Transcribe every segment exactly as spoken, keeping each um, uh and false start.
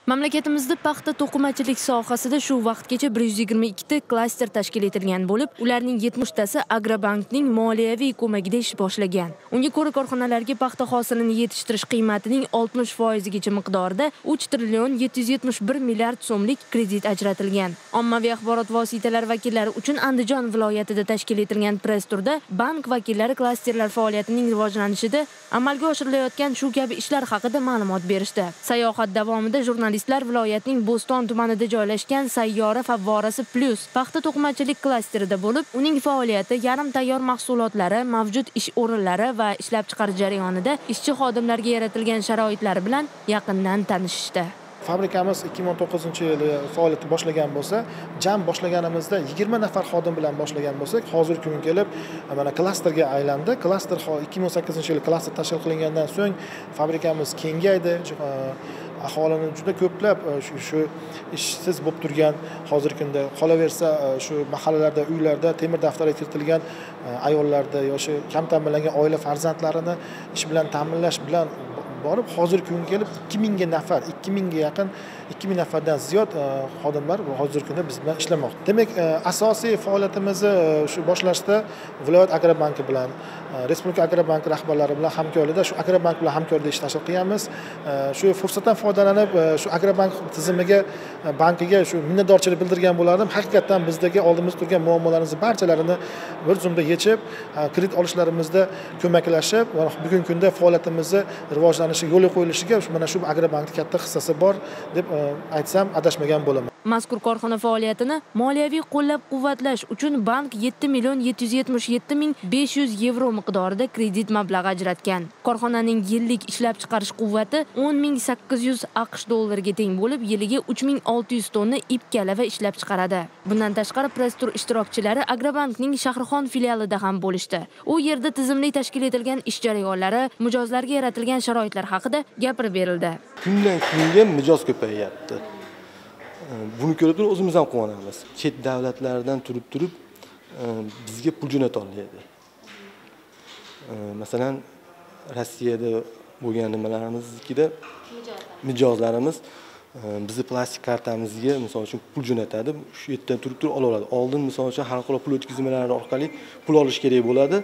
Mamlakatimizda paxta to'qimachilik sohasida shu vaqtgacha bir yuz yigirma ikkita klaster tashkil etilgan bo'lib, ularning yetmishtasi Agrobankning moliyaviy ko'magida ish boshlagan. Unga ko'ra korxonalarga paxta hosilini yetishtirish qiymatining oltmish foizigacha miqdorida uch trillion yetti yuz yetmish bir milliard so'mlik kredit ajratilgan. Ommaviy axborot vositalari vakillari uchun Andijon viloyatida tashkil etilgan press turda bank vakillari klasterlar faoliyatining rivojlanishida amalga oshirilayotgan shu kabi ishlar haqida ma'lumot berishdi. Sayohat davomida jurnalistlar viloyatning Bo'ston tumanida joylashgan Sayyora favvorasi plus paxta to'qimachilik klasterida bo'lib, uning faoliyati, yarim tayyor mahsulotlari, mavjud ish o'rinlari va ishlab chiqarish jarayonida ishchi xodimlarga yaratilgan sharoitlar bilan yaqindan tanishishdi. Fabrikamiz ikki ming o'n to'qqizinchi yili faoliyat boshlagan bo'lsa, jam boshlaganimizda yigirma nafar xodim bilan boshlagan bo'lsak, hozirgi kunga kelib mana klasterga aylandi. Klaster ikki ming o'n sakkizinchi yili klaster tashkil qilingandan so'ng fabrikamiz kengaydi. Aholini juda ko'plab shu shu ishsiz bo'lib turgan hozirgi kunda qolaversa shu mahallalarda, uylarda temir daftarga kiritilgan ayollarda yoshi kam ta'minlangan oila farzandlarini ish bilan ta'minlash bilan borib hozirgi kunga kelib ikki mingga nafar, ikki mingga yaqin ikki ming nafardan ziyod xodimlar hozirgi kunda biz bilan ishlamoqda. Demak, asosiy faoliyatimizni shu boshlashda viloyat Agrobanki bilan, Respublika Agrobanki rahbarlari bilan hamkorlikda shu Agrobank bilan hamkorlikda ish tashkil qilamiz. Shu fursatdan foydalanib shu Agrobank tizimiga, bankiga shu minnatdorchilik bildirgan bo'lardim. Haqiqatan bizdagi oldimizda turgan muammolarimizni barchalarini bir zumda yechib, kredit olishlarimizda ko'maklashib, bugungi kunda faoliyatimizni rivojlanishiga yo'l qo'yilishiga mana shu Agrobankning katta hissasi bor deb aytsam adashmagan bo'laman. Mazkur korxona faoliyatini moliyaviy qo'llab-quvvatlash uchun bank yetti million yetti yuz yetmish yetti ming besh yuz yevro miqdorida kredit mablag'i ajratgan. Korxonaning yillik ishlab chiqarish quvvati o'n ming sakkiz yuz AQSh dollariga teng bo'lib, yiliga uch ming olti yuz tonna ip kalava ishlab chiqaradi. Bundan tashqari press tur ishtirokchilari Agrobankning Shahrixon filialida ham bo'lishdi. U yerda tizimli tashkil etilgan ish jarayonlari, mijozlarga yaratilgan sharoitlar haqida gapirib berildi. Kundan kunga mijoz ko'payyapti. Buni ko'rib turib o'zimiz ham quvonamiz. Chet davlatlardan turib turib bizga pul jo'nata oladi. Masalan, Rossiyada bo'lgan nimalarimizdagida mijozlarimiz bizni plastik kartamizga misol uchun pul jo'natadi. Shu yerdan turib turib ola oladi. Oldin misol uchun xalqaro pul o'tkazmalari orqali pul olish kerak bo'ladi.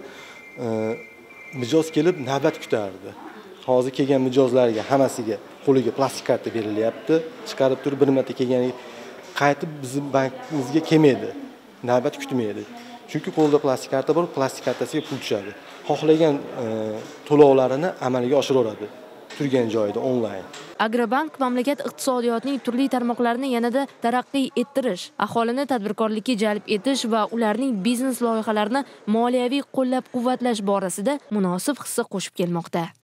Mijoz kelib navbat kutardi. Hozir kelgan mijozlarga hammasiga qo'liga plastik karta berilyapti. Chiqarib turib bir marta kelganiga qaytib bizning bankimizga kelmaydi. Navbat kutmaydi. Chunki qo'lda plastik karta bor, plastik kartasiga pul tushadi. Xohlagan to'lovlarini amalga oshiraveradi turgan joyida onlayn. Agrobank mamlakat iqtisodiyotining turli tarmoqlarini yanada taraqqiy ettirish, aholini tadbirkorlikka jalb etish va ularning biznes loyihalarini moliyaviy qo'llab-quvvatlash borasida munosib hissa qo'shib kelmoqda.